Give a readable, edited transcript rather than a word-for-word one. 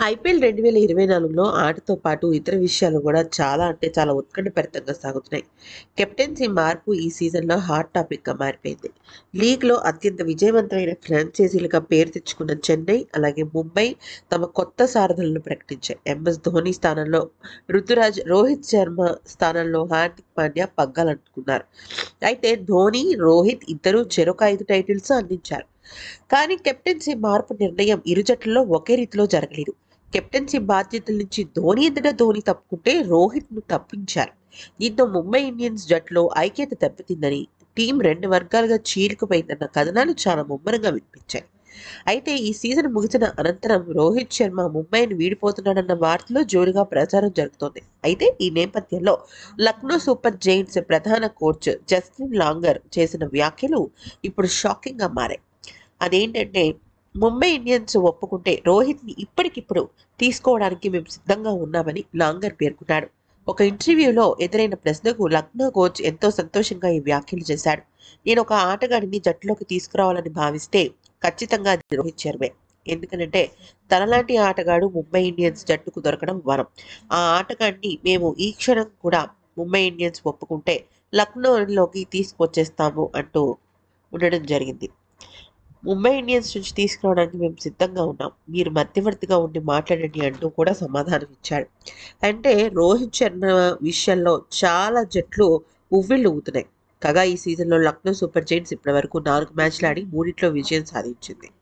IPL 2024లో ఆటతో పాటు ఇతర విషయాలు కూడా చాలా అంటే చాలా ఉత్కంఠభరితంగా సాగుతున్నాయి. కెప్టెన్సీ మార్పు ఈ సీజన్‌లో హాట్ టాపిక్‌గా మారిపోయింది. లీగ్‌లో అత్యంత విజయవంతమైన ఫ్రాంచైజీలుగా పేరు తెచ్చుకున్న చెన్నై, అలాగే ముంబై తమ కొత్త సారథులను ప్రకటించాయి. ఎంఎస్ ధోని స్థానంలో రుతురాజ్, రోహిత్ శర్మ స్థానంలో హార్దిక్ పాండ్యా పగ్గాలంటుకున్నారు. అయితే ధోని, రోహిత్ ఇద్దరూ చెరొక 5 టైటిల్స్ అందించారు. కానీ కెప్టెన్సీ మార్పు నిర్ణయం ఇరు జట్లలో ఒకే రీతిలో జరగలేదు. కెప్టెన్సీ బాధ్యతల నుంచి ధోని తప్పుకుంటే రోహిత్ను తప్పించారు. దీంతో ముంబై ఇండియన్స్ జట్టులో ఐక్యత దెబ్బతిందని, టీం రెండు వర్గాలుగా చీలికపోయిందన్న కథనాలు చాలా ముమ్మరంగా వినిపించాయి. అయితే ఈ సీజన్ ముగిసిన అనంతరం రోహిత్ శర్మ ముంబైని వీడిపోతున్నాడన్న వార్తలు జోరుగా ప్రచారం జరుగుతోంది. అయితే ఈ నేపథ్యంలో లక్నో సూపర్ జైంట్స్ ప్రధాన కోచ్ జస్టిన్ లాంగర్ చేసిన వ్యాఖ్యలు ఇప్పుడు షాకింగ్గా మారాయి. అదేంటంటే, ముంబై ఇండియన్స్ ఒప్పుకుంటే రోహిత్‌ని ఇప్పటికిప్పుడు తీసుకోవడానికి మేము సిద్ధంగా ఉన్నామని లాంగర్ పేర్కొన్నాడు. ఒక ఇంటర్వ్యూలో ఎదురైన ప్రశ్నకు లక్నో కోచ్ ఎంతో సంతోషంగా ఈ వ్యాఖ్యలు చేశాడు. నేనొక ఆటగాడిని జట్టులోకి తీసుకురావాలని భావిస్తే ఖచ్చితంగా అది రోహిత్ శర్మే. ఎందుకనంటే తనలాంటి ఆటగాడు ముంబై ఇండియన్స్ జట్టుకు దొరకడం వరం. ఆ ఆటగాడిని మేము ఈ క్షణం కూడా ముంబై ఇండియన్స్ ఒప్పుకుంటే లక్నోలోకి తీసుకొచ్చేస్తాము అంటూ ఉండడం జరిగింది. ముంబై ఇండియన్స్ నుంచి తీసుకురావడానికి మేము సిద్ధంగా ఉన్నాం. మీరు మధ్యవర్తిగా ఉండి మాట్లాడండి అంటూ కూడా సమాధానం ఇచ్చాడు. అంటే రోహిత్ శర్మ విషయంలో చాలా జట్లు ఉవ్విళ్ళూగుతున్నాయి. కాగా ఈ సీజన్‌లో లక్నో సూపర్ జైంట్స్ ఇప్పటివరకు 4 మ్యాచ్‌లు ఆడి మూడిట్లో విజయం సాధించింది.